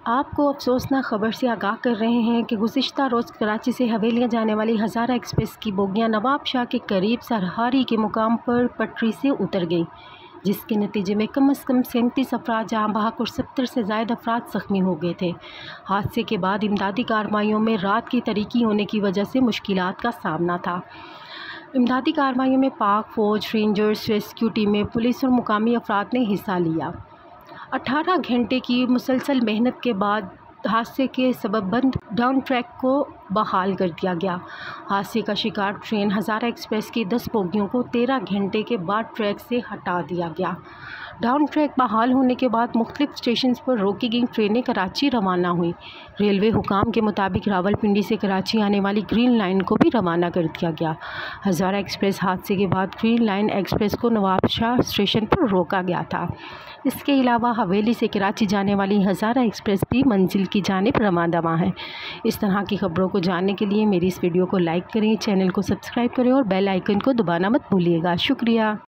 आपको अफसोसनाक ख़बर से आगाह कर रहे हैं कि गुज़िश्ता रोज़ कराची से हवेलियाँ जाने वाली हज़ारा एक्सप्रेस की बोगियाँ नवाब शाह के करीब सरहारी के मुकाम पर पटरी से उतर गईं, जिसके नतीजे में कम से कम 37 अफराद जहाँ बहक और 70 से ज़ायद अफराद ज़ख्मी हो गए थे। हादसे के बाद इमदादी कार्रवाइयों में रात की तारीकी होने की वजह से मुश्किलात का सामना था। इमदादी कार्रवाइयों में पाक फ़ौज, रेंजर्स, रेस्क्यू टीमें, पुलिस और मुकामी अफराद ने हिस्सा लिया। 18 घंटे की मुसलसल मेहनत के बाद हादसे के सबब बंद डाउन ट्रैक को बहाल कर दिया गया। हादसे का शिकार ट्रेन हज़ारा एक्सप्रेस की 10 बोगियों को 13 घंटे के बाद ट्रैक से हटा दिया गया। डाउन ट्रैक बहाल होने के बाद मुख्तलिफ स्टेशन पर रोकी गई ट्रेनें कराची रवाना हुई। रेलवे हुकाम के मुताबिक रावलपिंडी से कराची आने वाली ग्रीन लाइन को भी रवाना कर दिया गया। हज़ारा एक्सप्रेस हादसे के बाद ग्रीन लाइन एक्सप्रेस को नवाब शाह स्टेशन पर रोका गया था। इसके अलावा हवेली से कराची जाने वाली हज़ारा एक्सप्रेस भी मंजिल की जानिब रवाना है। इस तरह की खबरों को जानने के लिए मेरी इस वीडियो को लाइक करें, चैनल को सब्सक्राइब करें और बेल आइकन को दबाना मत भूलिएगा। शुक्रिया।